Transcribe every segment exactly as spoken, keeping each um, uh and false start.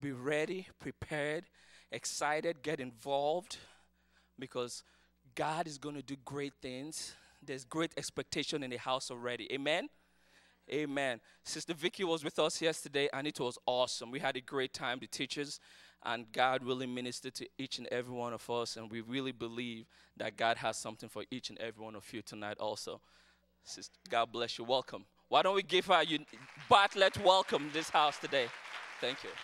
be ready, prepared, excited, get involved, because God is going to do great things. There's great expectation in the house already. Amen? Amen. Sister Vickie was with us yesterday, and it was awesome. We had a great time, the teachers, and God really ministered to each and every one of us, and we really believe that God has something for each and every one of you tonight also. Sister, God bless you. Welcome. Why don't we give her a Bartlett welcome this house today? Thank you.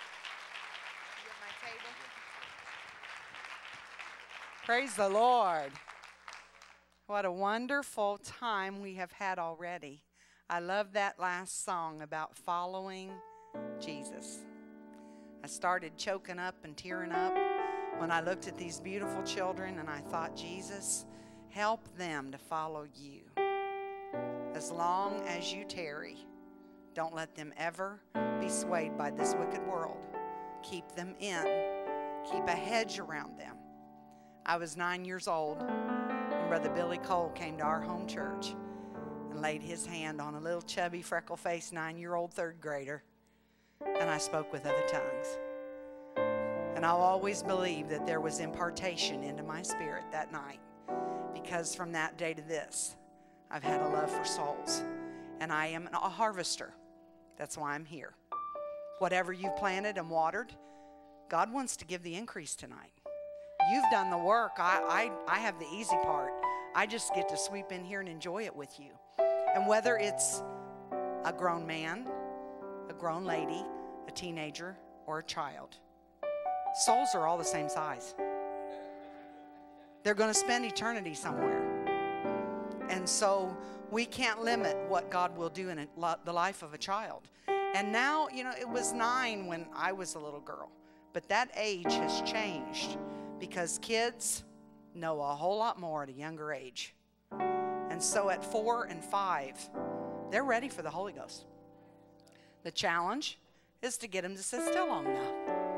Praise the Lord. What a wonderful time we have had already. I love that last song about following Jesus. I started choking up and tearing up when I looked at these beautiful children, and I thought, Jesus, help them to follow you. As long as you tarry, don't let them ever be swayed by this wicked world. Keep them in. Keep a hedge around them. I was nine years old when Brother Billy Cole came to our home church and laid his hand on a little chubby, freckle-faced nine-year-old third grader, and I spoke with other tongues. And I'll always believe that there was impartation into my spirit that night, because from that day to this, I've had a love for souls, and I am a harvester. That's why I'm here. Whatever you've planted and watered, God wants to give the increase tonight. You've done the work. I, I, I have the easy part. I just get to sweep in here and enjoy it with you. And whether it's a grown man, a grown lady, a teenager, or a child, souls are all the same size. They're going to spend eternity somewhere. And so we can't limit what God will do in a, the life of a child. And now, you know, it was nine when I was a little girl. But that age has changed, because kids know a whole lot more at a younger age. And so at four and five, they're ready for the Holy Ghost. The challenge is to get them to sit still long enough.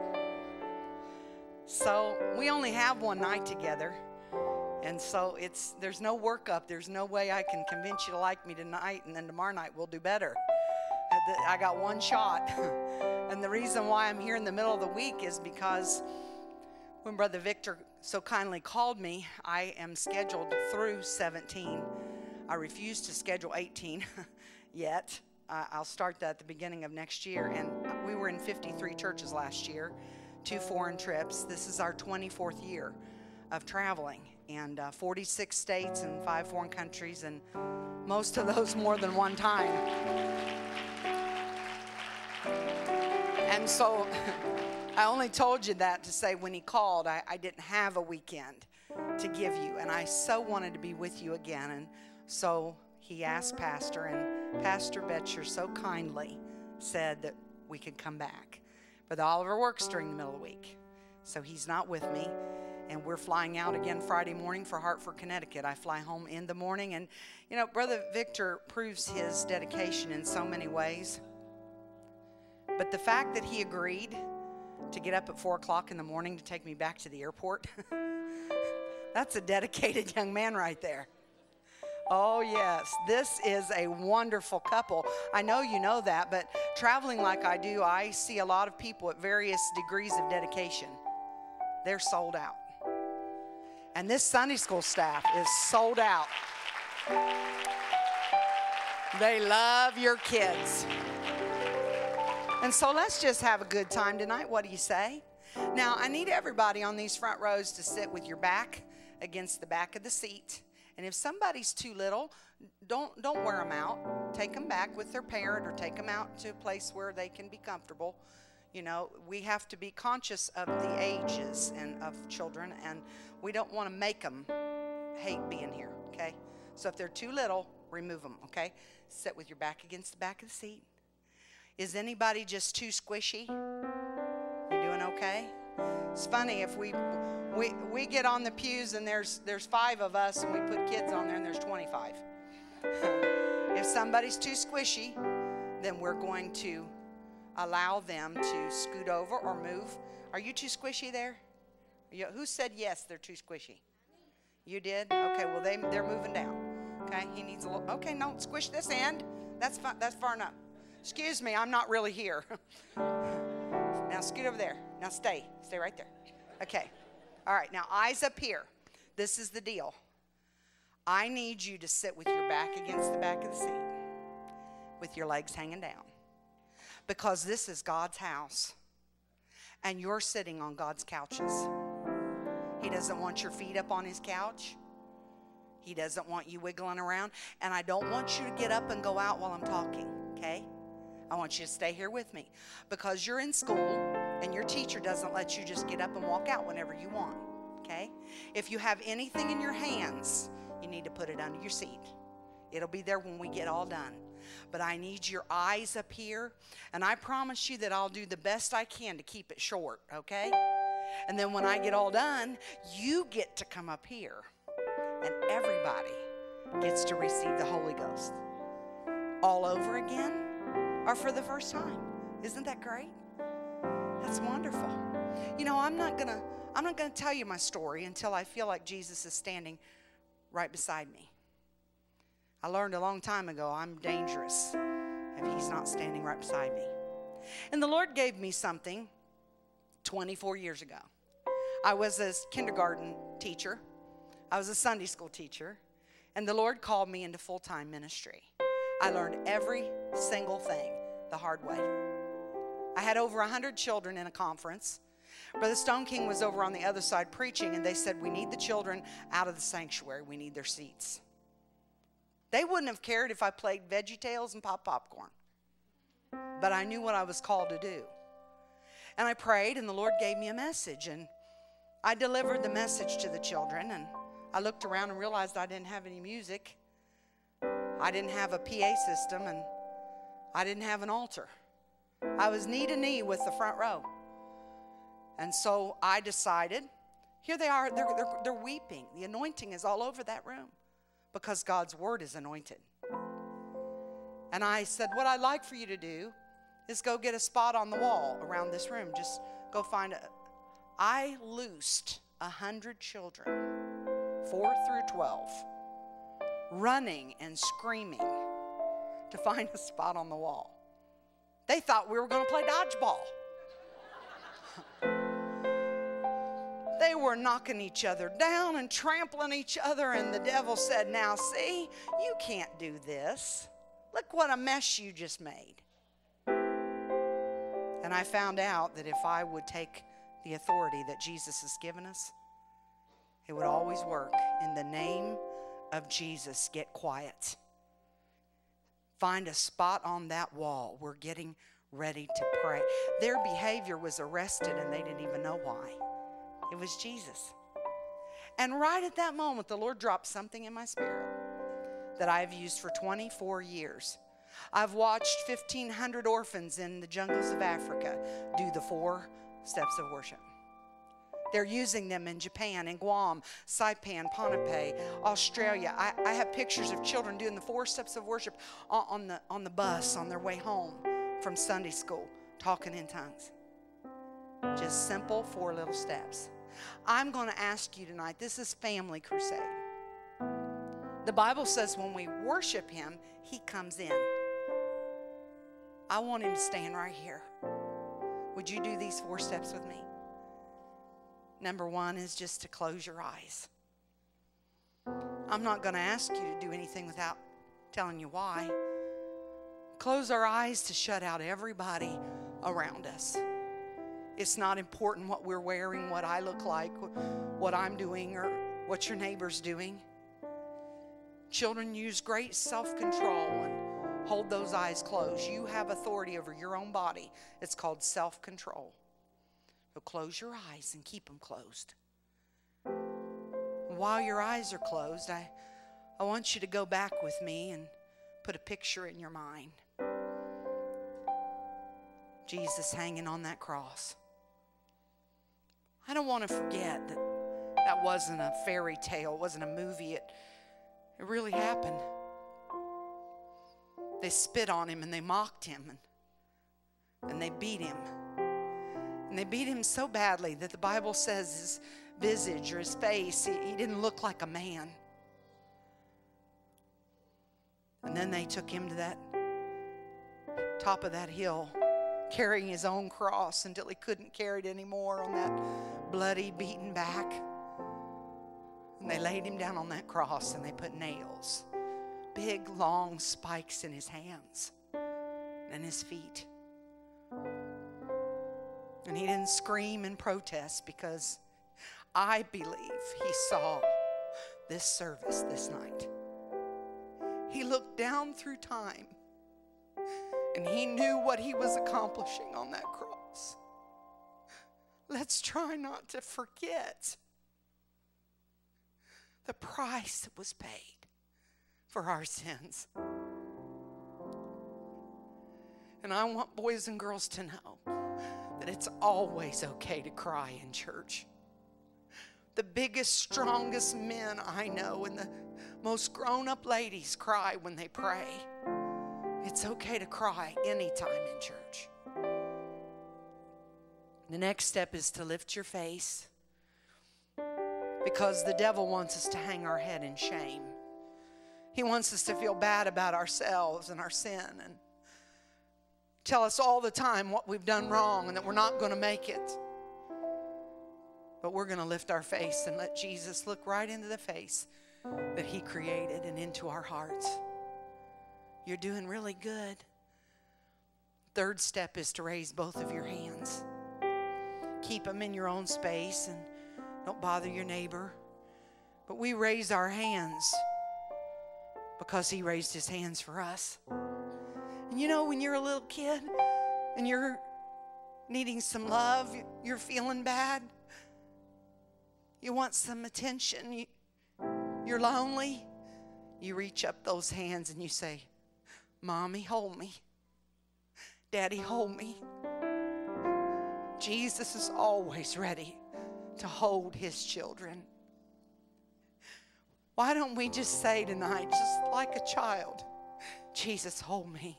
So we only have one night together. And so it's there's no workup. There's no way I can convince you to like me tonight, and then tomorrow night we'll do better. I got one shot. And the reason why I'm here in the middle of the week is because when Brother Victor so kindly called me, I am scheduled through seventeen. I refuse to schedule eighteen yet. Uh, I'll start that at the beginning of next year. And we were in fifty-three churches last year, two foreign trips. This is our twenty-fourth year of traveling, and uh, forty-six states and five foreign countries, and most of those more than one time. And so I only told you that to say when he called, I, I didn't have a weekend to give you, and I so wanted to be with you again. And so he asked Pastor, and Pastor Betcher so kindly said that we could come back. But Oliver works during the middle of the week, so he's not with me. And we're flying out again Friday morning for Hartford, Connecticut. I fly home in the morning. And, you know, Brother Victor proves his dedication in so many ways. But the fact that he agreed to get up at four o'clock in the morning to take me back to the airport, that's a dedicated young man right there. Oh, yes. This is a wonderful couple. I know you know that, but traveling like I do, I see a lot of people at various degrees of dedication. They're sold out. And this Sunday school staff is sold out. They love your kids. And so let's just have a good time tonight. What do you say? Now, I need everybody on these front rows to sit with your back against the back of the seat. And if somebody's too little, don't, don't wear them out. Take them back with their parent, or take them out to a place where they can be comfortable. You know, we have to be conscious of the ages and of children, and we don't want to make them hate being here, okay? So if they're too little, remove them, okay? Sit with your back against the back of the seat. Is anybody just too squishy? You doing okay? It's funny, if we we we get on the pews and there's there's five of us, and we put kids on there and there's twenty-five. If somebody's too squishy, then we're going to allow them to scoot over or move. Are you too squishy there? You, who said yes, they're too squishy? You did? Okay, well, they, they're moving down. Okay, he needs a little, okay, no, squish this end. That's far, that's far enough. Excuse me, I'm not really here. Now scoot over there. Now stay. Stay right there. Okay. All right. Now eyes up here. This is the deal. I need you to sit with your back against the back of the seat, with your legs hanging down, because this is God's house, and you're sitting on God's couches. He doesn't want your feet up on his couch. He doesn't want you wiggling around, and I don't want you to get up and go out while I'm talking, okay? I want you to stay here with me, because you're in school, and your teacher doesn't let you just get up and walk out whenever you want, okay? If you have anything in your hands, you need to put it under your seat. It'll be there when we get all done. But I need your eyes up here, and I promise you that I'll do the best I can to keep it short, okay? And then when I get all done, you get to come up here, and everybody gets to receive the Holy Ghost all over again, or for the first time. Isn't that great? That's wonderful. You know, I'm not gonna I'm not gonna tell you my story until I feel like Jesus is standing right beside me. I learned a long time ago I'm dangerous if he's not standing right beside me. And the Lord gave me something twenty-four years ago. I was a kindergarten teacher. I was a Sunday school teacher. And the Lord called me into full-time ministry. I learned every single thing the hard way. I had over one hundred children in a conference. Brother Stone King was over on the other side preaching, and they said, we need the children out of the sanctuary. We need their seats. They wouldn't have cared if I played Veggie Tales and Pop Popcorn. But I knew what I was called to do. And I prayed, and the Lord gave me a message. And I delivered the message to the children. And I looked around and realized I didn't have any music. I didn't have a P A system. And I didn't have an altar. I was knee to knee with the front row. And so I decided, here they are, they're, they're, they're weeping. The anointing is all over that room, because God's word is anointed. And I said, what I'd like for you to do is go get a spot on the wall around this room. Just go find a... I loosed a hundred children, four through twelve, running and screaming to find a spot on the wall. They thought we were going to play dodgeball. They were knocking each other down and trampling each other, and the devil said, now see, you can't do this. Look what a mess you just made. And I found out that if I would take the authority that Jesus has given us, it would always work. In the name of Jesus, get quiet. Find a spot on that wall. We're getting ready to pray. Their behavior was arrested, and they didn't even know why. It was Jesus. And right at that moment, the Lord dropped something in my spirit that I've used for twenty-four years. I've watched fifteen hundred orphans in the jungles of Africa do the four steps of worship. They're using them in Japan, in Guam, Saipan, Pohnpei, Australia. I, I have pictures of children doing the four steps of worship on, on, the, on the bus on their way home from Sunday school, talking in tongues. Just simple four little steps. I'm going to ask you tonight, this is Family Crusade. The Bible says when we worship him, he comes in. I want him to stand right here. Would you do these four steps with me? Number one is just to close your eyes. I'm not going to ask you to do anything without telling you why. Close our eyes to shut out everybody around us. It's not important what we're wearing, what I look like, what I'm doing, or what your neighbor's doing. Children, use great self-control and hold those eyes closed. You have authority over your own body. It's called self-control. So close your eyes and keep them closed. While your eyes are closed, I, I want you to go back with me and put a picture in your mind. Jesus hanging on that cross. I don't want to forget that that wasn't a fairy tale. It wasn't a movie. It, it really happened. They spit on him and they mocked him and, and they beat him. And they beat him so badly that the Bible says his visage or his face, he, he didn't look like a man. And then they took him to that top of that hill, carrying his own cross until he couldn't carry it anymore on that bloody, beaten back. And they laid him down on that cross and they put nails, big, long spikes in his hands and his feet. And he didn't scream and protest because I believe he saw this service this night. He looked down through time and he knew what he was accomplishing on that cross. Let's try not to forget the price that was paid for our sins. And I want boys and girls to know that it's always okay to cry in church. The biggest, strongest men I know and the most grown-up ladies cry when they pray. It's okay to cry anytime in church. The next step is to lift your face, because the devil wants us to hang our head in shame. He wants us to feel bad about ourselves and our sin and tell us all the time what we've done wrong and that we're not going to make it. But we're going to lift our face and let Jesus look right into the face that he created and into our hearts. You're doing really good. Third step is to raise both of your hands. Keep them in your own space and don't bother your neighbor. But we raise our hands because he raised his hands for us. And you know, when you're a little kid and you're needing some love, you're feeling bad, you want some attention, you, you're lonely, you reach up those hands and you say, Mommy, hold me. Daddy, hold me. Jesus is always ready to hold his children. Why don't we just say tonight, just like a child, Jesus, hold me.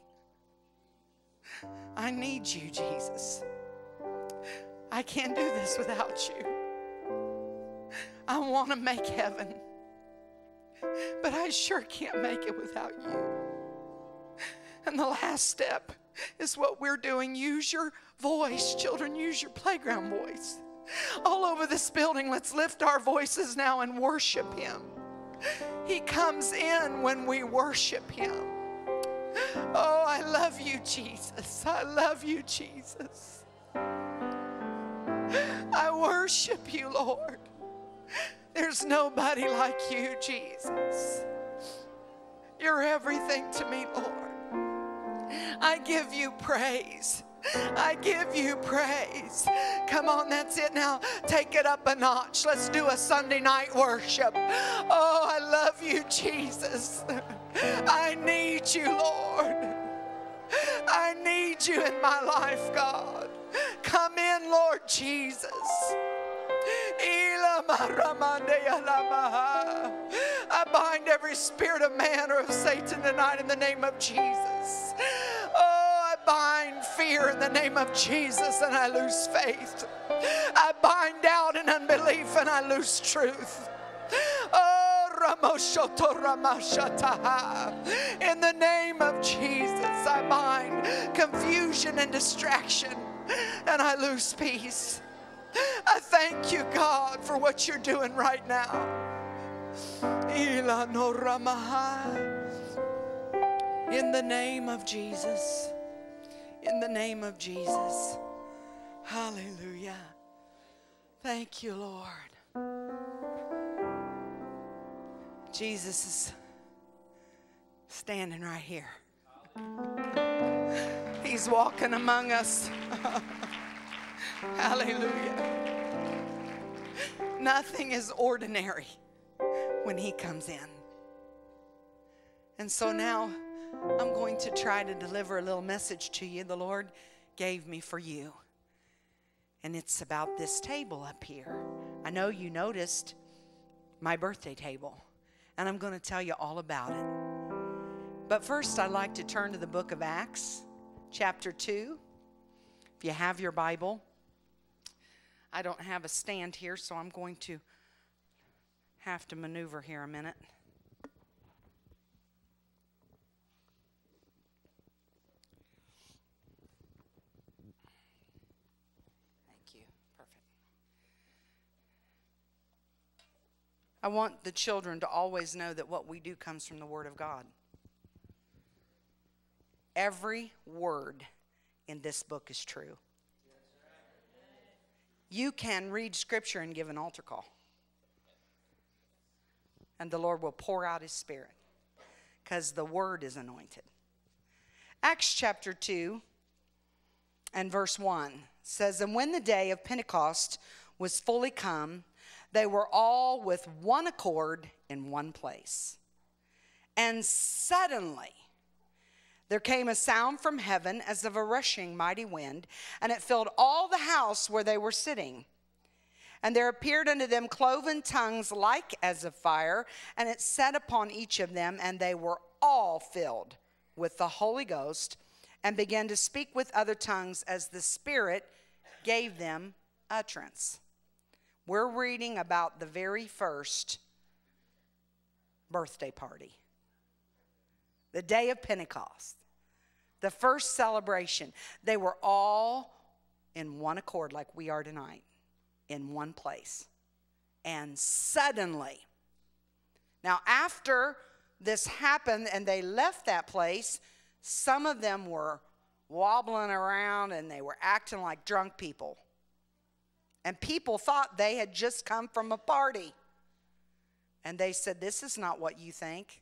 I need you, Jesus. I can't do this without you. I want to make heaven, but I sure can't make it without you. And the last step is what we're doing. Use your voice, children. Use your playground voice. All over this building, let's lift our voices now and worship him. He comes in when we worship him. Oh, I love you, Jesus. I love you, Jesus. I worship you, Lord. There's nobody like you, Jesus. You're everything to me, Lord. I give you praise. I give you praise. Come on, that's it now. Take it up a notch. Let's do a Sunday night worship. Oh, I love you, Jesus. I need you, Lord. I need you in my life, God. Come in, Lord Jesus. I bind every spirit of man or of Satan tonight in the name of Jesus. Oh, I bind fear in the name of Jesus and I lose faith. I bind doubt and unbelief and I lose truth. Oh, Ramoshoto Ramashataha. In the name of Jesus, I bind confusion and distraction and I lose peace. I thank you, God, for what you're doing right now. In the name of Jesus. In the name of Jesus. Hallelujah. Thank you, Lord. Jesus is standing right here. He's walking among us. Hallelujah. Nothing is ordinary when he comes in. And so now I'm going to try to deliver a little message to you the Lord gave me for you. And it's about this table up here. I know you noticed my birthday table. And I'm going to tell you all about it. But first, I'd like to turn to the book of Acts, chapter two. If you have your Bible. I don't have a stand here, so I'm going to have to maneuver here a minute. I want the children to always know that what we do comes from the Word of God. Every word in this book is true. You can read Scripture and give an altar call, and the Lord will pour out His Spirit, because the Word is anointed. Acts chapter two and verse one says, "And when the day of Pentecost was fully come, they were all with one accord in one place. And suddenly there came a sound from heaven as of a rushing mighty wind, and it filled all the house where they were sitting. And there appeared unto them cloven tongues like as of fire, and it sat upon each of them, and they were all filled with the Holy Ghost, and began to speak with other tongues as the Spirit gave them utterance." We're reading about the very first birthday party. The day of Pentecost. The first celebration. They were all in one accord like we are tonight. In one place. And suddenly. Now after this happened and they left that place, some of them were wobbling around and they were acting like drunk people. And people thought they had just come from a party. And they said, "This is not what you think.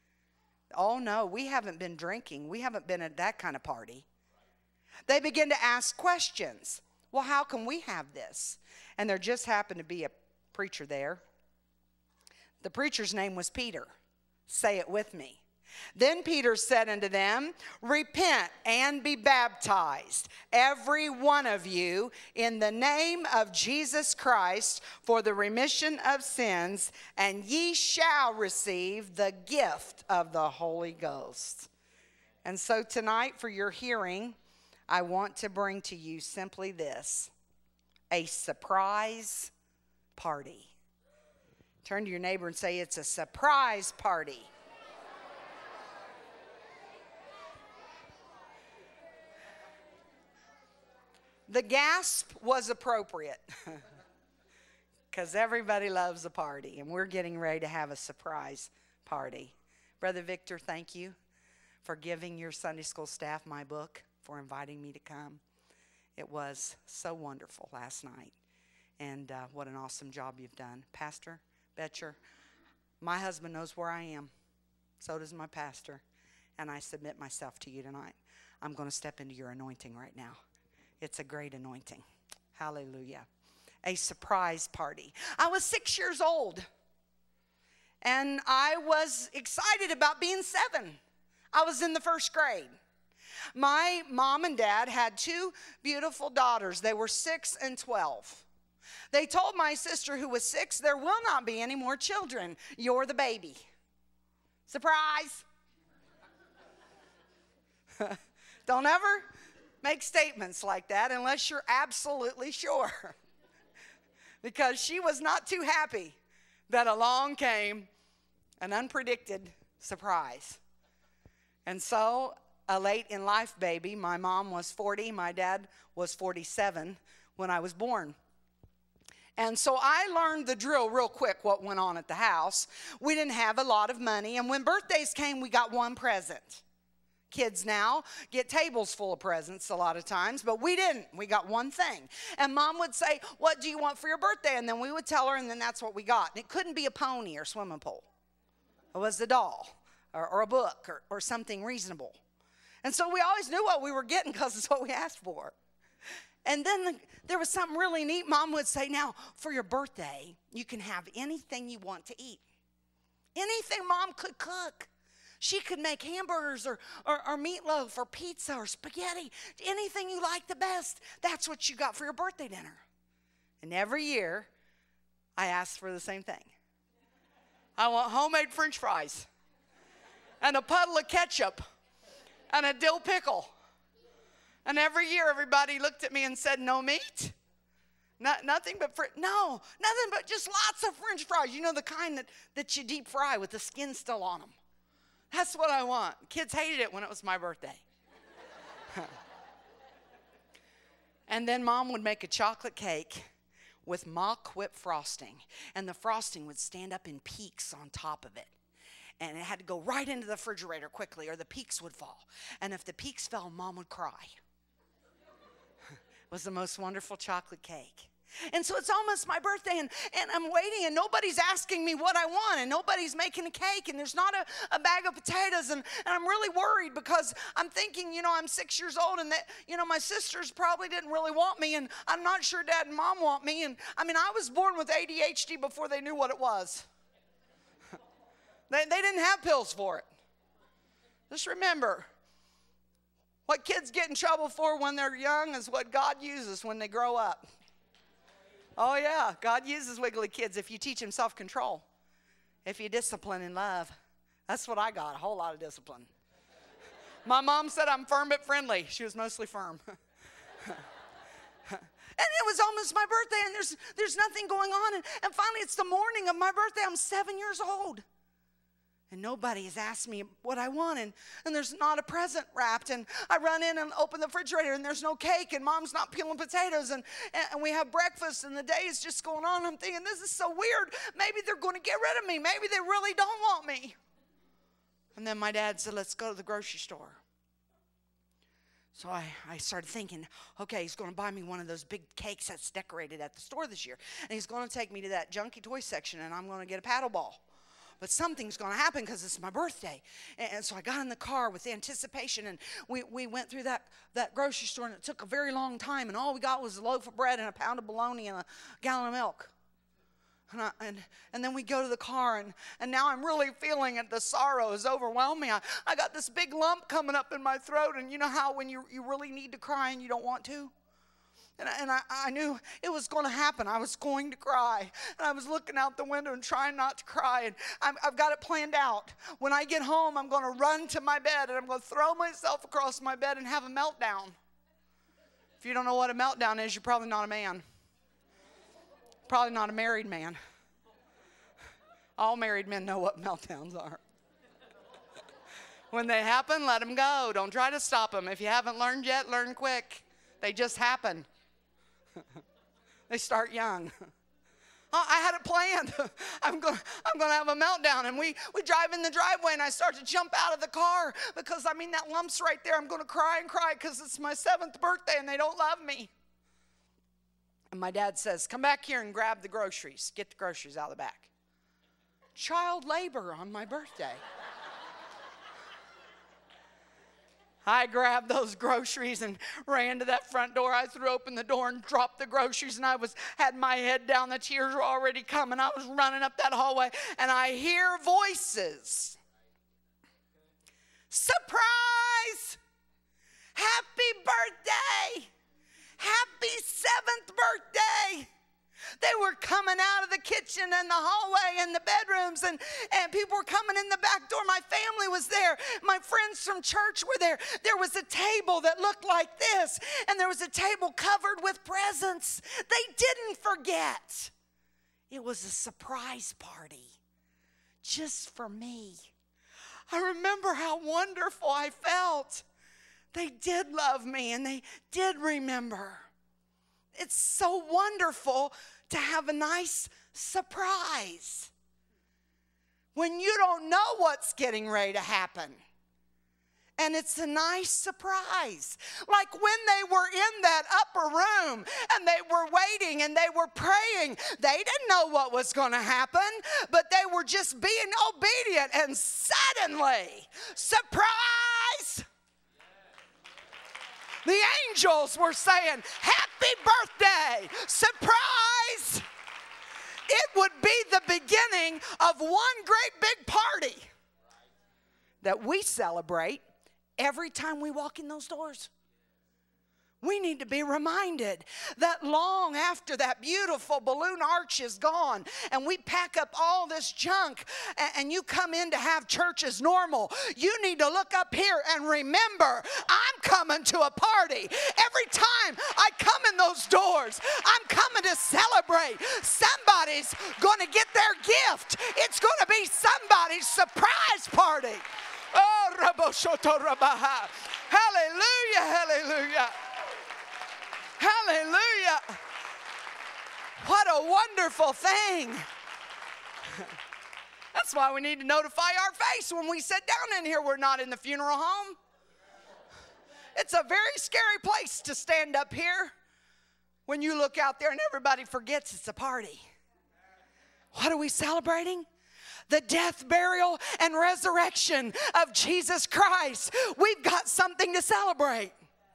Oh no, we haven't been drinking. We haven't been at that kind of party." They begin to ask questions. Well, how can we have this? And there just happened to be a preacher there. The preacher's name was Peter. Say it with me. "Then Peter said unto them, Repent and be baptized, every one of you, in the name of Jesus Christ, for the remission of sins, and ye shall receive the gift of the Holy Ghost." And so tonight, for your hearing, I want to bring to you simply this: a surprise party. Turn to your neighbor and say, "It's a surprise party." The gasp was appropriate because everybody loves a party, and we're getting ready to have a surprise party. Brother Victor, thank you for giving your Sunday school staff my book, for inviting me to come. It was so wonderful last night, and uh, what an awesome job you've done. Pastor Betcher, my husband knows where I am. So does my pastor, and I submit myself to you tonight. I'm going to step into your anointing right now. It's a great anointing. Hallelujah. A surprise party. I was six years old. And I was excited about being seven. I was in the first grade. My mom and dad had two beautiful daughters. They were six and twelve. They told my sister, who was six, "There will not be any more children. You're the baby." Surprise. Don't ever make statements like that unless you're absolutely sure. Because she was not too happy that along came an unpredicted surprise. And so, a late in life baby, my mom was forty, my dad was forty-seven when I was born. And so I learned the drill real quick, what went on at the house. We didn't have a lot of money, and when birthdays came, we got one present. Kids now get tables full of presents a lot of times, but we didn't. We got one thing. And Mom would say, "What do you want for your birthday?" And then we would tell her, and then that's what we got. And it couldn't be a pony or swimming pool. It was a doll or, or a book or, or something reasonable. And so we always knew what we were getting because it's what we asked for. And then the, there was something really neat. Mom would say, "Now, for your birthday, you can have anything you want to eat." Anything Mom could cook. She could make hamburgers or, or, or meatloaf or pizza or spaghetti. Anything you like the best, that's what you got for your birthday dinner. And every year, I asked for the same thing. I want homemade French fries and a puddle of ketchup and a dill pickle. And every year, everybody looked at me and said, "No meat? Not, nothing but, fr- no, nothing but just lots of French fries. You know, the kind that, that you deep fry with the skin still on them. That's what I want." Kids hated it when it was my birthday. And then Mom would make a chocolate cake with mock whip frosting. And the frosting would stand up in peaks on top of it. And it had to go right into the refrigerator quickly or the peaks would fall. And if the peaks fell, Mom would cry. It was the most wonderful chocolate cake. And so it's almost my birthday, and, and I'm waiting, and nobody's asking me what I want, and nobody's making a cake, and there's not a, a bag of potatoes, and, and I'm really worried because I'm thinking, you know, I'm six years old, and that, you know, my sisters probably didn't really want me, and I'm not sure Dad and Mom want me, and I mean, I was born with A D H D before they knew what it was. they, they didn't have pills for it. Just remember, what kids get in trouble for when they're young is what God uses when they grow up. Oh, yeah, God uses wiggly kids if you teach them self-control, if you discipline in love. That's what I got, a whole lot of discipline. My mom said I'm firm but friendly. She was mostly firm. And it was almost my birthday, and there's, there's nothing going on. And, and finally, it's the morning of my birthday. I'm seven years old. And nobody has asked me what I want, and, and there's not a present wrapped. And I run in and open the refrigerator, and there's no cake, and Mom's not peeling potatoes, and, and, and we have breakfast, and the day is just going on. I'm thinking, this is so weird. Maybe they're going to get rid of me. Maybe they really don't want me. And then my dad said, let's go to the grocery store. So I, I started thinking, okay, he's going to buy me one of those big cakes that's decorated at the store this year. And he's going to take me to that junky toy section, and I'm going to get a paddle ball. But something's going to happen because it's my birthday. And, and so I got in the car with anticipation, and we, we went through that, that grocery store, and it took a very long time, and all we got was a loaf of bread and a pound of bologna and a gallon of milk. And, I, and, and then we go to the car, and, and now I'm really feeling it. The sorrow is overwhelming. I, I got this big lump coming up in my throat, and you know how when you, you really need to cry and you don't want to? And, I, and I, I knew it was going to happen. I was going to cry. And I was looking out the window and trying not to cry. And I'm, I've got it planned out. When I get home, I'm going to run to my bed, and I'm going to throw myself across my bed and have a meltdown. If you don't know what a meltdown is, you're probably not a man. Probably not a married man. All married men know what meltdowns are. When they happen, let them go. Don't try to stop them. If you haven't learned yet, learn quick. They just happen. They start young. Oh, I had it planned. I'm going I'm going to have a meltdown. And we, we drive in the driveway, and I start to jump out of the car because, I mean, that lump's right there. I'm going to cry and cry because it's my seventh birthday, and they don't love me. And my dad says, come back here and grab the groceries. Get the groceries out of the back. Child labor on my birthday. I grabbed those groceries and ran to that front door. I threw open the door and dropped the groceries, and I was had my head down. The tears were already coming. I was running up that hallway, and I hear voices. Surprise! Happy birthday! Happy seventh birthday! They were coming out of the kitchen and the hallway and the bedrooms, and, and people were coming in the back door. My family was there. My friends from church were there. There was a table that looked like this, and there was a table covered with presents. They didn't forget. It was a surprise party just for me. I remember how wonderful I felt. They did love me, and they did remember. It's so wonderful to have a nice surprise when you don't know what's getting ready to happen. And it's a nice surprise. Like when they were in that upper room and they were waiting and they were praying, they didn't know what was going to happen, but they were just being obedient, and suddenly, surprise! The angels were saying, happy birthday, surprise. It would be the beginning of one great big party that we celebrate every time we walk in those doors. We need to be reminded that long after that beautiful balloon arch is gone and we pack up all this junk and, and you come in to have church as normal, you need to look up here and remember, I'm coming to a party. Every time I come in those doors, I'm coming to celebrate. Somebody's going to get their gift. It's going to be somebody's surprise party. Oh, Raboshoto Rabaha. Hallelujah, hallelujah. Hallelujah. What a wonderful thing. That's why we need to notify our face when we sit down in here. We're not in the funeral home. It's a very scary place to stand up here when you look out there and everybody forgets it's a party. What are we celebrating? The death, burial, and resurrection of Jesus Christ. We've got something to celebrate.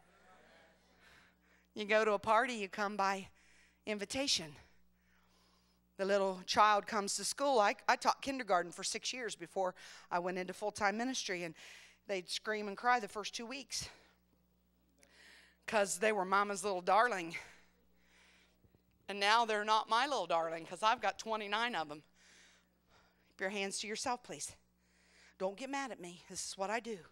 You go to a party, you come by invitation. The little child comes to school. I, I taught kindergarten for six years before I went into full-time ministry, and they'd scream and cry the first two weeks because they were mama's little darling. And now they're not my little darling because I've got twenty-nine of them. Keep your hands to yourself, please. Don't get mad at me. This is what I do.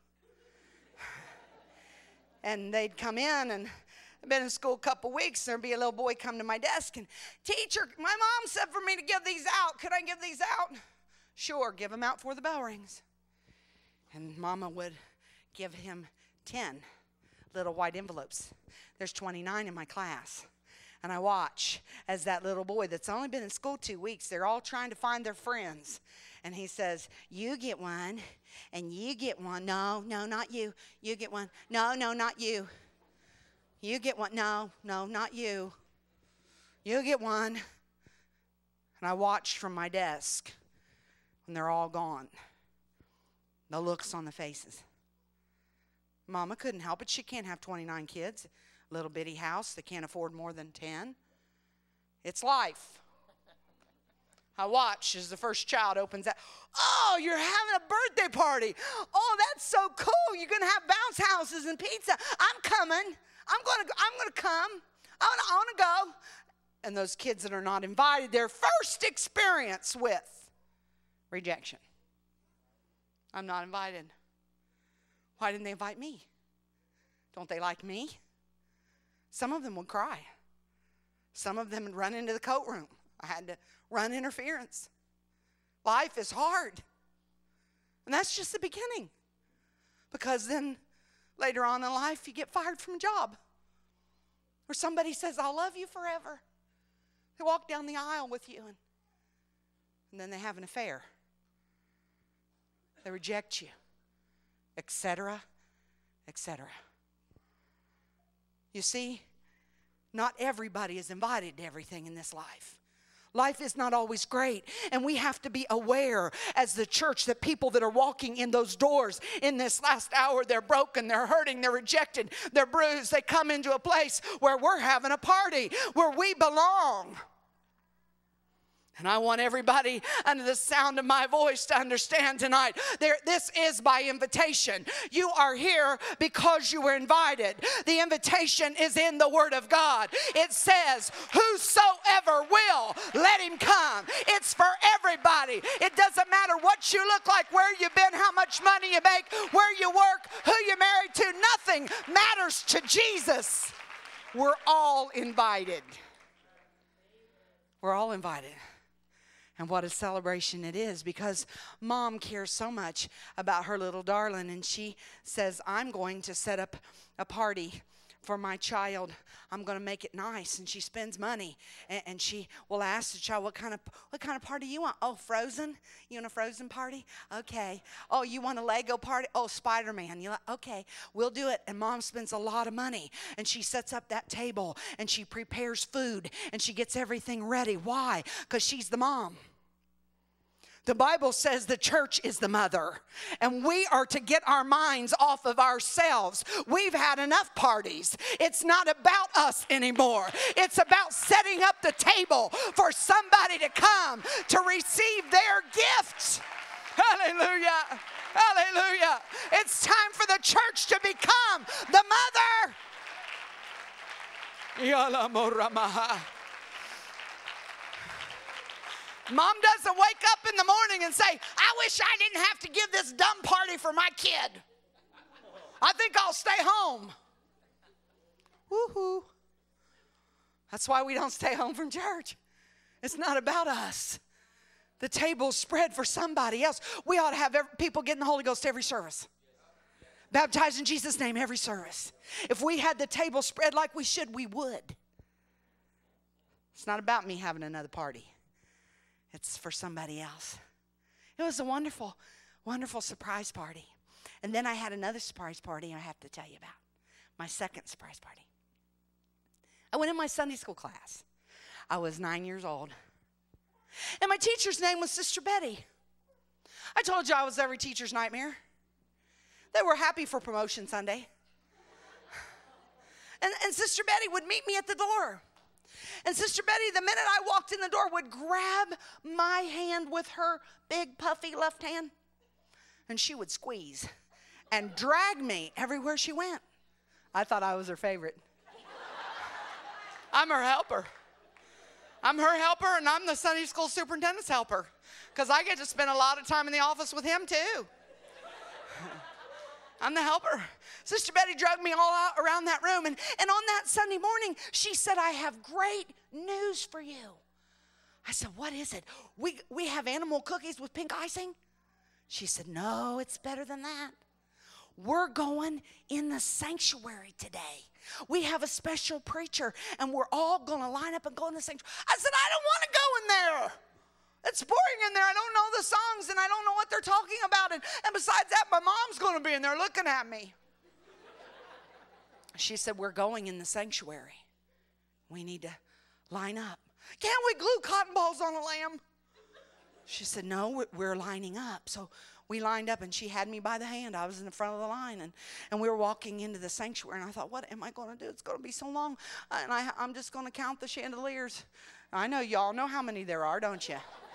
And they'd come in, and I've been in school a couple weeks. There'd be a little boy come to my desk and, teacher, my mom said for me to give these out. Could I give these out? Sure, give them out before the bell rings. And mama would give him ten little white envelopes. There's twenty-nine in my class. And I watch as that little boy that's only been in school two weeks, they're all trying to find their friends. And he says, you get one, and you get one. No, no, not you. You get one. No, no, not you. You get one. No, no, not you. You get one. And I watched from my desk when they're all gone. The looks on the faces. Mama couldn't help it. She can't have twenty-nine kids. Little bitty house. They can't afford more than ten. It's life. I watch as the first child opens that. Oh, you're having a birthday party. Oh, that's so cool. You're going to have bounce houses and pizza. I'm coming. I'm going to I'm going to come. I want to I want to go. And those kids that are not invited, their first experience with rejection. I'm not invited. Why didn't they invite me? Don't they like me? Some of them would cry. Some of them would run into the coat room. I had to run interference. Life is hard. And that's just the beginning. Because then later on in life, you get fired from a job. Or somebody says, I'll love you forever. They walk down the aisle with you, and, and then they have an affair. They reject you, et cetera, et cetera. You see, not everybody is invited to everything in this life. Life is not always great, and we have to be aware as the church that people that are walking in those doors in this last hour, they're broken, they're hurting, they're rejected, they're bruised. They come into a place where we're having a party, where we belong. And I want everybody under the sound of my voice to understand tonight, there, this is by invitation. You are here because you were invited. The invitation is in the Word of God. It says, whosoever will, let him come. It's for everybody. It doesn't matter what you look like, where you've been, how much money you make, where you work, who you're married to. Nothing matters to Jesus. We're all invited. We're all invited. And what a celebration it is, because Mom cares so much about her little darling, and she says, I'm going to set up a party for my child. I'm going to make it nice. And she spends money, and, and she will ask the child, what kind of what kind of party you want? Oh, Frozen? You want a Frozen party? Okay. Oh, you want a Lego party? Oh, Spider-Man. You like, okay, we'll do it. And Mom spends a lot of money, and she sets up that table, and she prepares food, and she gets everything ready. Why? Because she's the mom. The Bible says the church is the mother, and we are to get our minds off of ourselves. We've had enough parties. It's not about us anymore. It's about setting up the table for somebody to come to receive their gifts. Hallelujah. Hallelujah. It's time for the church to become the mother. Mom doesn't wake up in the morning and say, I wish I didn't have to give this dumb party for my kid. I think I'll stay home. Woo-hoo. That's why we don't stay home from church. It's not about us. The table's spread for somebody else. We ought to have every, people getting the Holy Ghost every service. Baptized in Jesus' name every service. If we had the table spread like we should, we would. It's not about me having another party. It's for somebody else. It was a wonderful, wonderful surprise party. And then I had another surprise party I have to tell you about. My second surprise party. I went in my Sunday school class. I was nine years old. And my teacher's name was Sister Betty. I told you I was every teacher's nightmare. They were happy for promotion Sunday. And, and Sister Betty would meet me at the door. And Sister Betty, the minute I walked in the door, would grab my hand with her big, puffy left hand. And she would squeeze and drag me everywhere she went. I thought I was her favorite. I'm her helper. I'm her helper, and I'm the Sunday school superintendent's helper, because I get to spend a lot of time in the office with him, too. I'm the helper. Sister Betty dragged me all out around that room, and, and on that Sunday morning, she said, I have great news for you. I said, what is it? We, we have animal cookies with pink icing? She said, no, it's better than that. We're going in the sanctuary today. We have a special preacher, and we're all going to line up and go in the sanctuary. I said, I don't want to go in there. It's boring in there. I don't know the songs, and I don't know what they're talking about. And, and besides that, my mom's going to be in there looking at me. She said, we're going in the sanctuary. We need to line up. Can't we glue cotton balls on a lamb? She said, no, we're lining up. So we lined up, and she had me by the hand. I was in the front of the line, and, and we were walking into the sanctuary, and I thought, what am I going to do? It's going to be so long, and I, I'm just going to count the chandeliers. I know y'all know how many there are, don't you?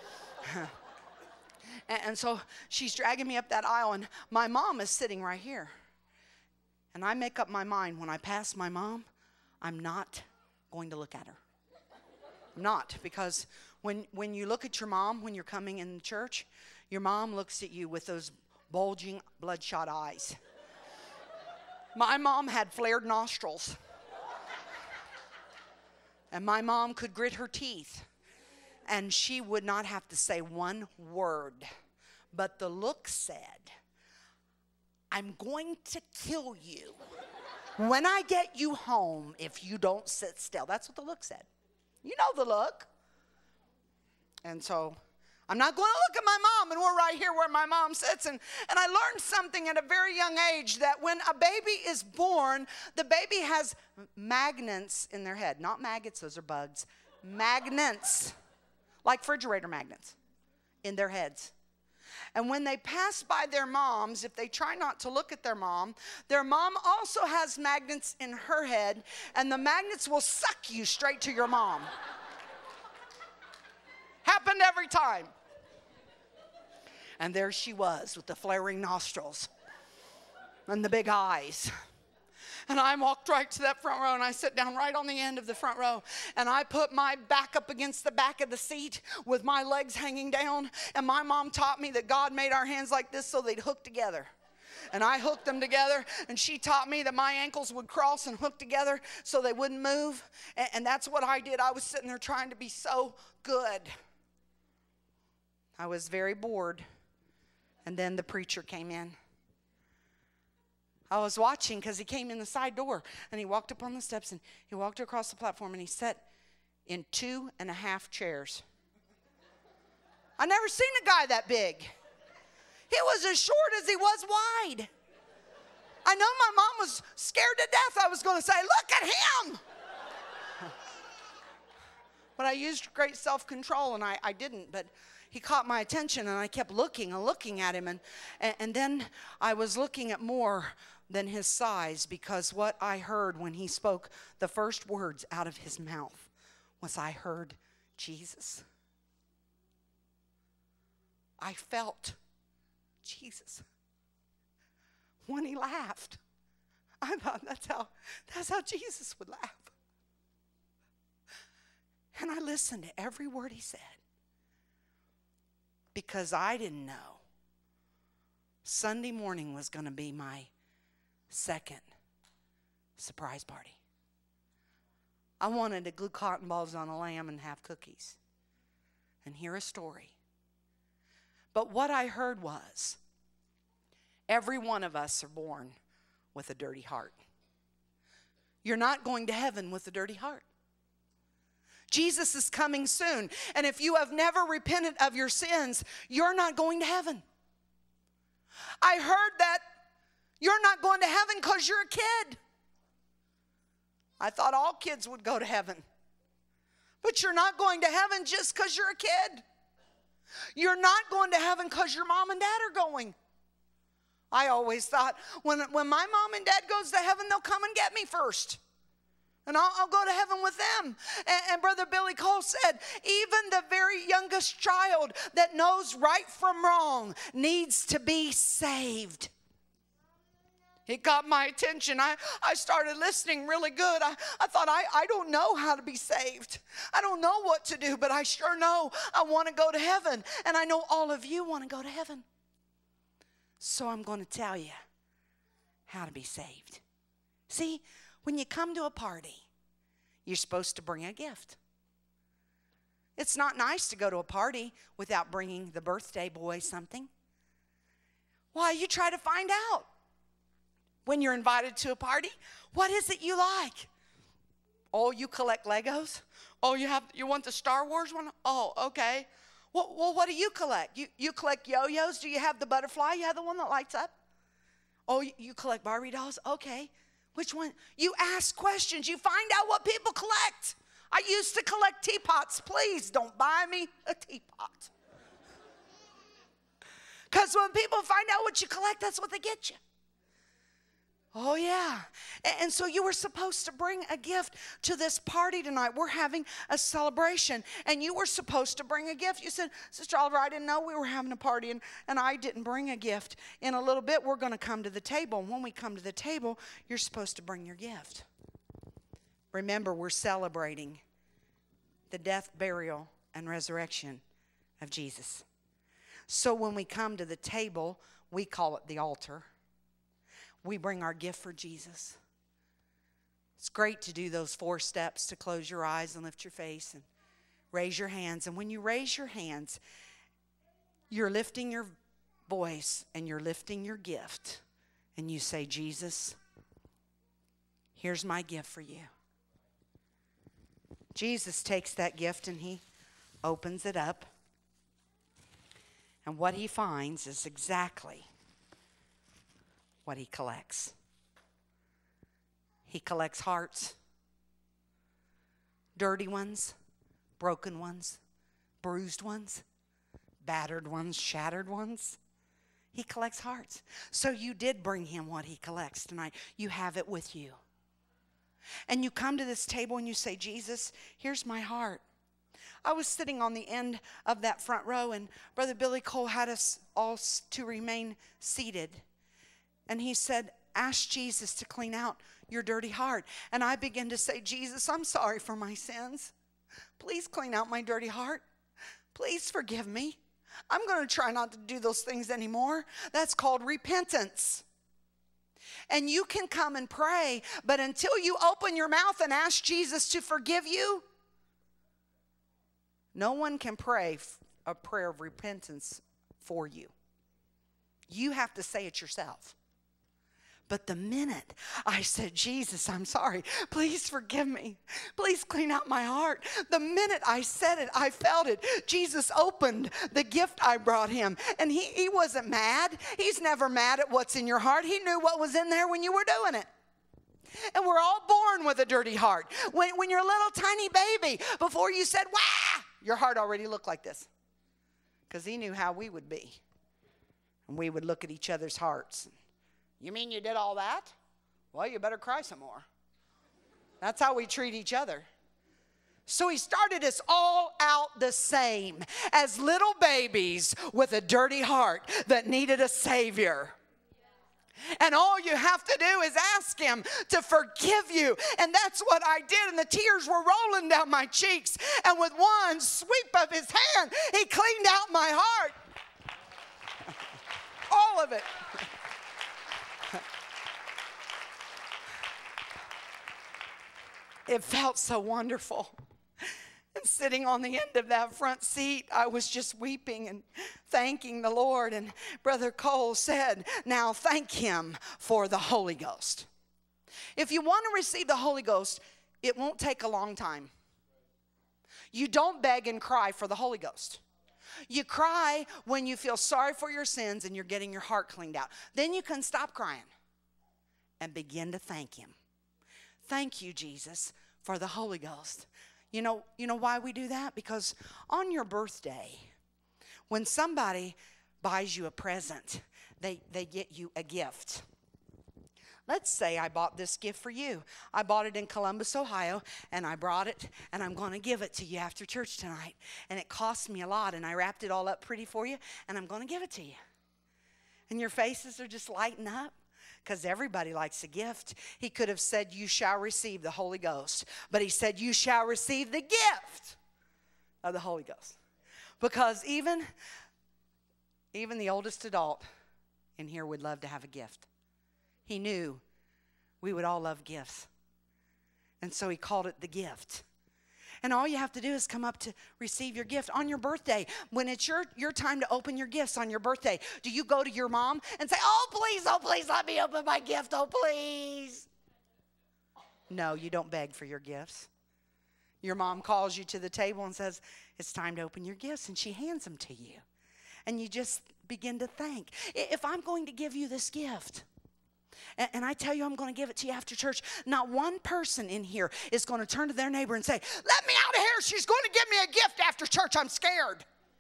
and, and so she's dragging me up that aisle, and my mom is sitting right here. And I make up my mind, when I pass my mom, I'm not going to look at her. I'm not, because when, when you look at your mom when you're coming in church, your mom looks at you with those bulging, bloodshot eyes. My mom had flared nostrils. And my mom could grit her teeth, and she would not have to say one word. But the look said, I'm going to kill you when I get you home if you don't sit still. That's what the look said. You know the look. And so I'm not going to look at my mom, and we're right here where my mom sits. And, and I learned something at a very young age, that when a baby is born, the baby has magnets in their head. Not maggots, those are bugs. Magnets, like refrigerator magnets, in their heads. And when they pass by their moms, if they try not to look at their mom, their mom also has magnets in her head, and the magnets will suck you straight to your mom. Happened every time. And there she was with the flaring nostrils and the big eyes. And I walked right to that front row, and I sit down right on the end of the front row, and I put my back up against the back of the seat with my legs hanging down. And my mom taught me that God made our hands like this so they'd hook together. And I hooked them together, and she taught me that my ankles would cross and hook together so they wouldn't move. And, and that's what I did. I was sitting there trying to be so good. I was very bored. And then the preacher came in. I was watching because he came in the side door, and he walked up on the steps, and he walked across the platform, and he sat in two and a half chairs. I never seen a guy that big. He was as short as he was wide. I know my mom was scared to death. I was going to say, look at him. But I used great self-control, and I, I didn't, but he caught my attention, and I kept looking and looking at him, and, and, and then I was looking at more than his size, because what I heard when he spoke the first words out of his mouth was, I heard Jesus. I felt Jesus. When he laughed, I thought that's how, that's how Jesus would laugh. And I listened to every word he said, because I didn't know Sunday morning was going to be my second surprise party. I wanted to glue cotton balls on a lamb and have cookies and hear a story. But what I heard was, every one of us are born with a dirty heart. You're not going to heaven with a dirty heart. Jesus is coming soon. And if you have never repented of your sins, you're not going to heaven. I heard that you're not going to heaven because you're a kid. I thought all kids would go to heaven. But you're not going to heaven just because you're a kid. You're not going to heaven because your mom and dad are going. I always thought when, when my mom and dad goes to heaven, they'll come and get me first. And I'll, I'll go to heaven with them. And, and Brother Billy Cole said, even the very youngest child that knows right from wrong needs to be saved. It got my attention. I, I started listening really good. I, I thought, I, I don't know how to be saved. I don't know what to do, but I sure know I want to go to heaven. And I know all of you want to go to heaven. So I'm going to tell you how to be saved. See, when you come to a party, you're supposed to bring a gift. It's not nice to go to a party without bringing the birthday boy something. Why, you try to find out. When you're invited to a party, what is it you like? Oh, you collect Legos? Oh, you have you want the Star Wars one? Oh, okay. Well, well what do you collect? You, you collect yo-yos? Do you have the butterfly? You have the one that lights up? Oh, you, you collect Barbie dolls? Okay. Which one? You ask questions. You find out what people collect. I used to collect teapots. Please don't buy me a teapot. Because when people find out what you collect, that's what they get you. Oh, yeah. And so you were supposed to bring a gift to this party tonight. We're having a celebration, and you were supposed to bring a gift. You said, Sister Oliver, I didn't know we were having a party, and, and I didn't bring a gift. In a little bit, we're going to come to the table. And when we come to the table, you're supposed to bring your gift. Remember, we're celebrating the death, burial, and resurrection of Jesus. So when we come to the table, we call it the altar. We bring our gift for Jesus. It's great to do those four steps, to close your eyes and lift your face and raise your hands. And when you raise your hands, you're lifting your voice and you're lifting your gift. And you say, Jesus, here's my gift for you. Jesus takes that gift and he opens it up. And what he finds is exactly what he collects. He collects hearts, dirty ones, broken ones, bruised ones, battered ones, shattered ones. He collects hearts. So you did bring him what he collects tonight. You have it with you. And you come to this table and you say, Jesus, here's my heart. I was sitting on the end of that front row, and Brother Billy Cole had us all to remain seated. And he said, ask Jesus to clean out your dirty heart. And I began to say, Jesus, I'm sorry for my sins. Please clean out my dirty heart. Please forgive me. I'm going to try not to do those things anymore. That's called repentance. And you can come and pray, but until you open your mouth and ask Jesus to forgive you, no one can pray a prayer of repentance for you. You have to say it yourself. But the minute I said, Jesus, I'm sorry, please forgive me. Please clean out my heart. The minute I said it, I felt it. Jesus opened the gift I brought him. And he, he wasn't mad. He's never mad at what's in your heart. He knew what was in there when you were doing it. And we're all born with a dirty heart. When, when you're a little tiny baby, before you said, wah, your heart already looked like this. Because he knew how we would be. And we would look at each other's hearts. You mean you did all that? Well, you better cry some more. That's how we treat each other. So he started us all out the same, as little babies with a dirty heart that needed a Savior. And all you have to do is ask him to forgive you. And that's what I did. And the tears were rolling down my cheeks. And with one sweep of his hand, he cleaned out my heart. All of it. It felt so wonderful. And sitting on the end of that front seat, I was just weeping and thanking the Lord. And Brother Cole said, now thank him for the Holy Ghost. If you want to receive the Holy Ghost, it won't take a long time. You don't beg and cry for the Holy Ghost. You cry when you feel sorry for your sins and you're getting your heart cleaned out. Then you can stop crying and begin to thank him. Thank you, Jesus, for the Holy Ghost. You know, you know why we do that? Because on your birthday, when somebody buys you a present, they, they get you a gift. Let's say I bought this gift for you. I bought it in Columbus, Ohio, and I brought it, and I'm going to give it to you after church tonight. And it cost me a lot, and I wrapped it all up pretty for you, and I'm going to give it to you. And your faces are just lighting up because everybody likes a gift. He could have said, you shall receive the Holy Ghost. But he said, you shall receive the gift of the Holy Ghost. Because even, even the oldest adult in here would love to have a gift. He knew we would all love gifts. And so he called it the gift. And all you have to do is come up to receive your gift on your birthday. When it's your, your time to open your gifts on your birthday, do you go to your mom and say, oh, please, oh, please, let me open my gift, oh, please? No, you don't beg for your gifts. Your mom calls you to the table and says, it's time to open your gifts, and she hands them to you. And you just begin to thank. If I'm going to give you this gift, and I tell you I'm going to give it to you after church, not one person in here is going to turn to their neighbor and say, let me out of here. She's going to give me a gift after church. I'm scared.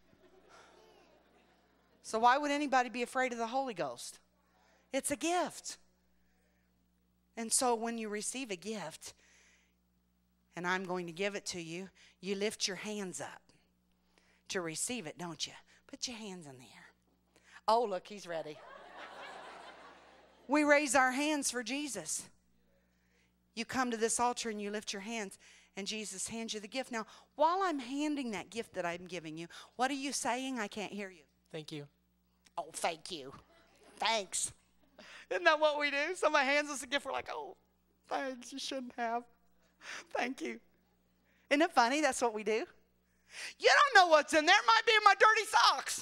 So why would anybody be afraid of the Holy Ghost? It's a gift. And so when you receive a gift, and I'm going to give it to you, you lift your hands up to receive it, don't you? Put your hands in the air. Oh, look, he's ready. We raise our hands for Jesus. You come to this altar and you lift your hands, and Jesus hands you the gift. Now, while I'm handing that gift that I'm giving you, what are you saying? I can't hear you. Thank you. Oh, thank you. Thanks. Isn't that what we do? Somebody hands us a gift, we're like, oh, thanks, you shouldn't have. Thank you. Isn't it funny? That's what we do. You don't know what's in there. It might be in my dirty socks.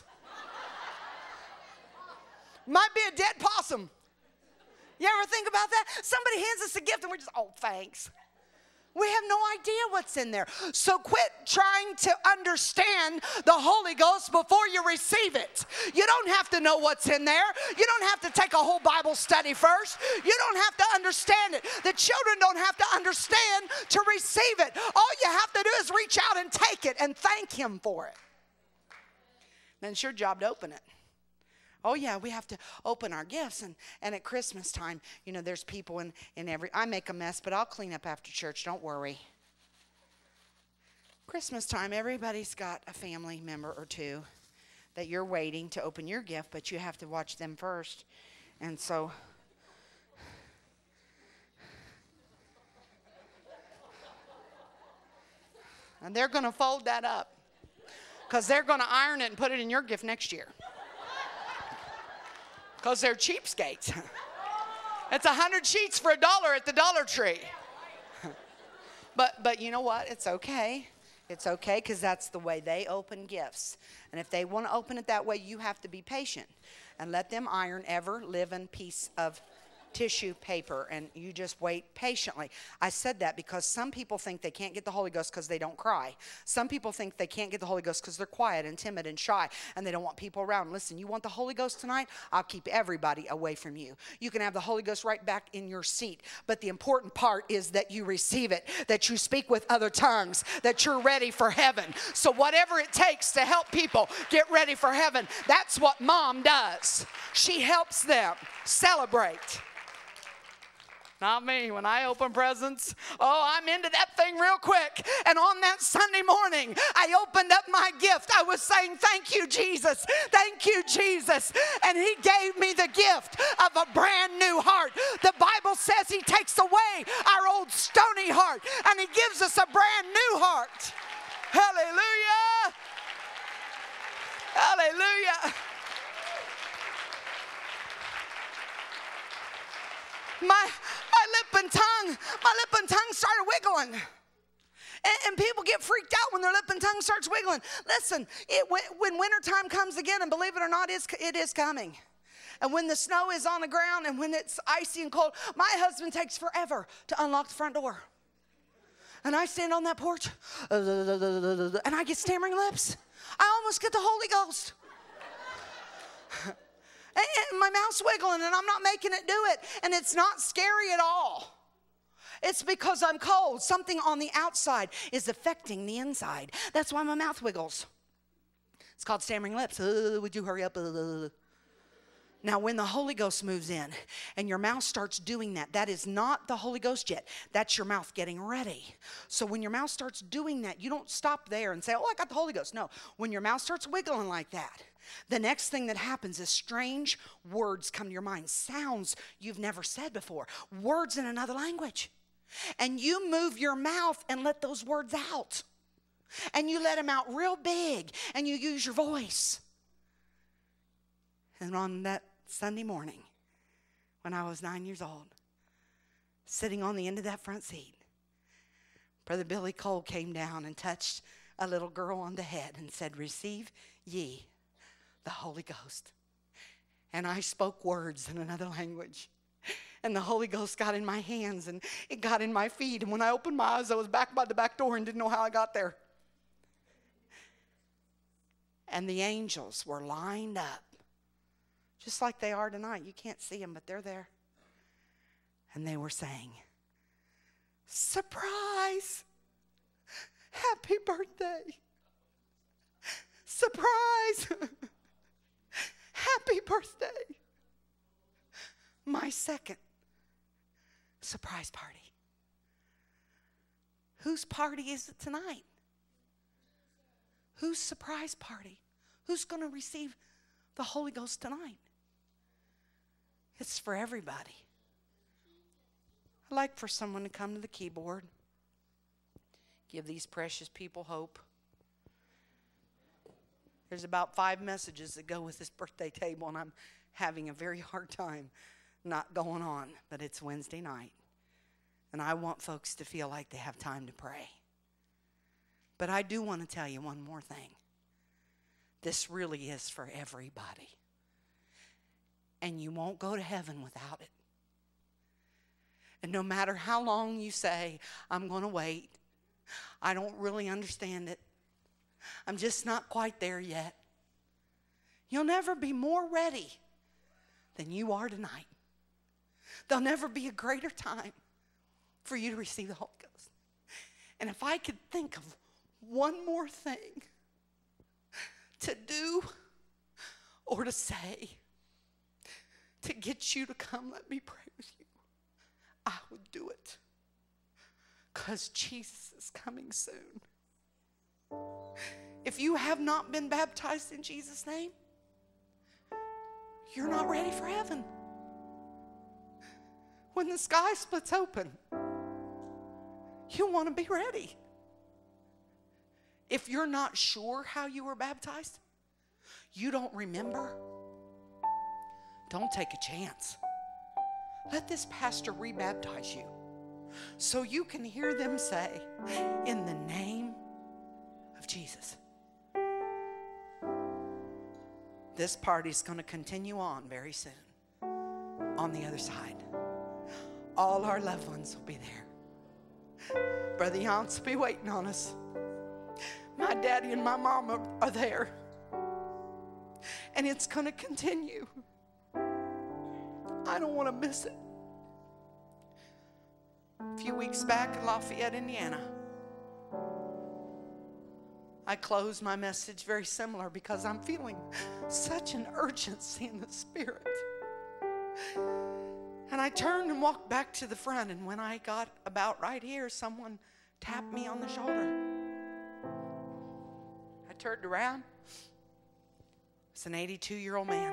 Might be a dead possum. You ever think about that? Somebody hands us a gift and we're just, oh, thanks. We have no idea what's in there. So quit trying to understand the Holy Ghost before you receive it. You don't have to know what's in there. You don't have to take a whole Bible study first. You don't have to understand it. The children don't have to understand to receive it. All you have to do is reach out and take it and thank him for it. Then it's your job to open it. Oh, yeah, we have to open our gifts. And, and at Christmas time, you know, there's people in, in every... I make a mess, but I'll clean up after church. Don't worry. Christmas time, everybody's got a family member or two that you're waiting to open your gift, but you have to watch them first. And so... And they're going to fold that up because they're going to iron it and put it in your gift next year. Because they're cheapskates. It's a hundred sheets for a dollar at the Dollar Tree. But but you know what? It's okay. It's okay because that's the way they open gifts. And if they want to open it that way, you have to be patient and let them iron ever living piece of tissue paper, and you just wait patiently. I said that because some people think they can't get the Holy Ghost because they don't cry. Some people think they can't get the Holy Ghost because they're quiet and timid and shy and they don't want people around. Listen, you want the Holy Ghost tonight? I'll keep everybody away from you. You can have the Holy Ghost right back in your seat, but the important part is that you receive it, that you speak with other tongues, that you're ready for heaven. So whatever it takes to help people get ready for heaven, that's what Mom does. She helps them celebrate. Not me. When I open presents, oh, I'm into that thing real quick. And on that Sunday morning, I opened up my gift. I was saying, thank you, Jesus. Thank you, Jesus. And he gave me the gift of a brand new heart. The Bible says he takes away our old stony heart, and he gives us a brand new heart. Hallelujah. Hallelujah. My, my lip and tongue, my lip and tongue started wiggling. And, and people get freaked out when their lip and tongue starts wiggling. Listen, it, when, when wintertime comes again, and believe it or not, it's, it is coming. And when the snow is on the ground and when it's icy and cold, my husband takes forever to unlock the front door. And I stand on that porch, and I get stammering lips. I almost get the Holy Ghost. And my mouth's wiggling, and I'm not making it do it. And it's not scary at all. It's because I'm cold. Something on the outside is affecting the inside. That's why my mouth wiggles. It's called stammering lips. Uh, would you hurry up? Uh. Now, when the Holy Ghost moves in and your mouth starts doing that, that is not the Holy Ghost yet. That's your mouth getting ready. So when your mouth starts doing that, you don't stop there and say, oh, I got the Holy Ghost. No, when your mouth starts wiggling like that, the next thing that happens is strange words come to your mind, sounds you've never said before, words in another language. And you move your mouth and let those words out. And you let them out real big, and you use your voice. And on that Sunday morning, when I was nine years old, sitting on the end of that front seat, Brother Billy Cole came down and touched a little girl on the head and said, receive ye the Holy Ghost. And I spoke words in another language. And the Holy Ghost got in my hands, and it got in my feet. And when I opened my eyes, I was back by the back door and didn't know how I got there. And the angels were lined up, just like they are tonight. You can't see them, but they're there. And they were saying, surprise, happy birthday, surprise, happy birthday. My second surprise party. Whose party is it tonight? Whose surprise party? Who's going to receive the Holy Ghost tonight? It's for everybody. I'd like for someone to come to the keyboard. Give these precious people hope. There's about five messages that go with this birthday table, and I'm having a very hard time not going on. But it's Wednesday night, and I want folks to feel like they have time to pray. But I do want to tell you one more thing. This really is for everybody. And you won't go to heaven without it. And no matter how long you say, I'm going to wait, I don't really understand it, I'm just not quite there yet, you'll never be more ready than you are tonight. There'll never be a greater time for you to receive the Holy Ghost. And if I could think of one more thing to do or to say to get you to come let me pray with you, I would do it. Because Jesus is coming soon. If you have not been baptized in Jesus' name, you're not ready for heaven. When the sky splits open, you want to be ready. If you're not sure how you were baptized, you don't remember, don't take a chance. Let this pastor rebaptize you so you can hear them say, in the name of Jesus. This party's going to continue on very soon on the other side. All our loved ones will be there. Brother Yance will be waiting on us. My daddy and my mama are there. And it's going to continue. I don't want to miss it. A few weeks back in Lafayette, Indiana, I closed my message very similar because I'm feeling such an urgency in the Spirit. And I turned and walked back to the front, and when I got about right here, someone tapped me on the shoulder. I turned around. It's an eighty-two-year-old man.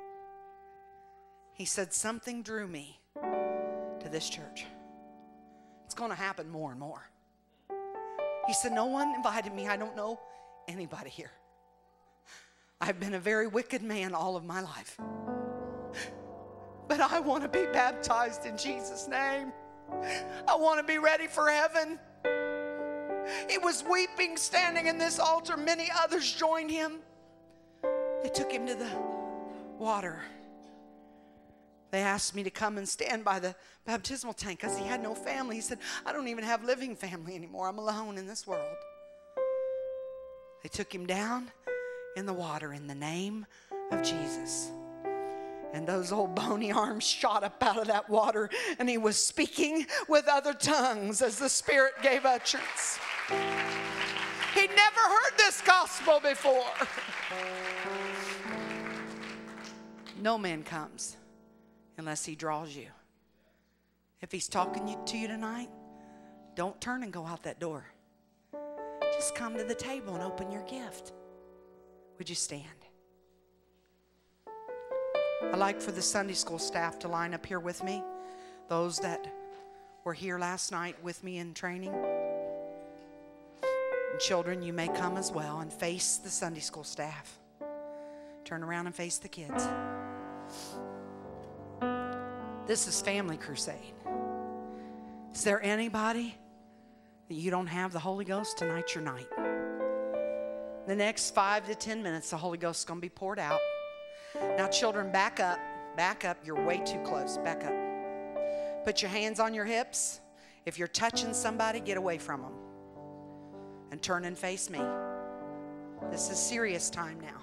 He said, something drew me to this church. It's going to happen more and more. He said, no one invited me. I don't know anybody here. I've been a very wicked man all of my life. But I want to be baptized in Jesus' name. I want to be ready for heaven. He was weeping, standing in this altar. Many others joined him. They took him to the water. They asked me to come and stand by the baptismal tank because he had no family. He said, I don't even have living family anymore. I'm alone in this world. They took him down in the water in the name of Jesus. And those old bony arms shot up out of that water, and he was speaking with other tongues as the Spirit gave utterance. He'd never heard this gospel before. No man comes unless he draws you. If he's talking to you tonight, don't turn and go out that door. Just come to the table and open your gift. Would you stand? I'd like for the Sunday school staff to line up here with me. Those that were here last night with me in training. And children, you may come as well and face the Sunday school staff. Turn around and face the kids. This is Family Crusade. Is there anybody that you don't have the Holy Ghost? Tonight's your night. The next five to ten minutes, the Holy Ghost is going to be poured out. Now, children, back up. Back up. You're way too close. Back up. Put your hands on your hips. If you're touching somebody, get away from them. And turn and face me. This is serious time now.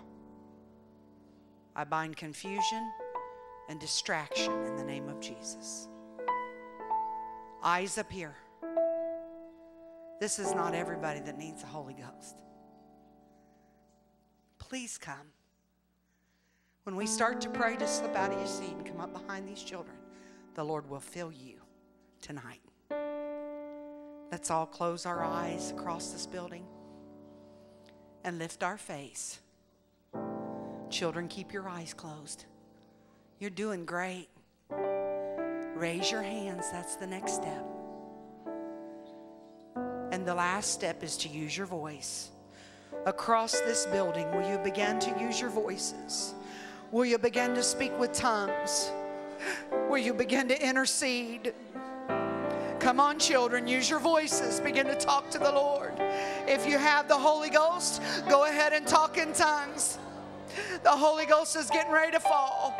I bind confusion and distraction in the name of Jesus. Eyes up here. This is not everybody that needs the Holy Ghost. Please come. When we start to pray, to slip out of your seat and come up behind these children, the Lord will fill you tonight. Let's all close our eyes across this building and lift our face. Children, keep your eyes closed. You're doing great. Raise your hands. That's the next step. And the last step is to use your voice. Across this building, will you begin to use your voices? Will you begin to speak with tongues? Will you begin to intercede? Come on, children, use your voices. Begin to talk to the Lord. If you have the Holy Ghost, go ahead and talk in tongues. The Holy Ghost is getting ready to fall.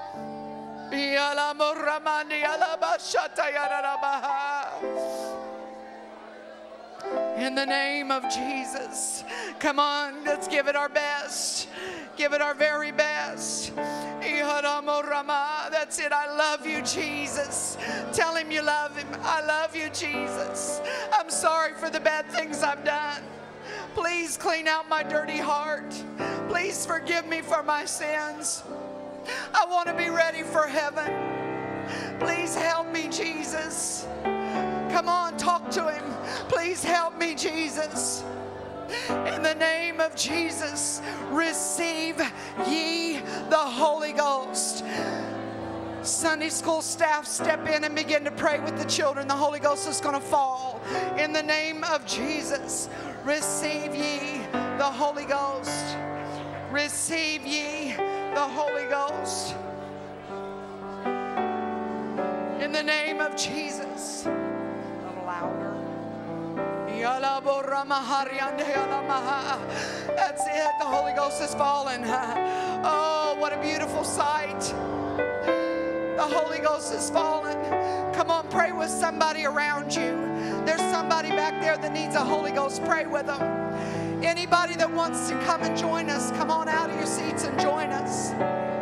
In the name of Jesus. Come on, let's give it our best. Give it our very best. That's it. I love you, Jesus. Tell him you love him. I love you, Jesus. I'm sorry for the bad things I've done. Please clean out my dirty heart. Please forgive me for my sins. I want to be ready for heaven. Please help me, Jesus. Come on, talk to him. Please help me, Jesus. In the name of Jesus, receive ye the Holy Ghost. Sunday school staff, step in and begin to pray with the children. The Holy Ghost is going to fall. In the name of Jesus, receive ye the Holy Ghost. Receive ye the Holy Ghost. In the name of Jesus. A little louder. That's it. The Holy Ghost is fallen. Oh, what a beautiful sight. The Holy Ghost is fallen. Come on, pray with somebody around you. There's somebody back there that needs a Holy Ghost. Pray with them. Anybody that wants to come and join us, come on out of your seats and join us.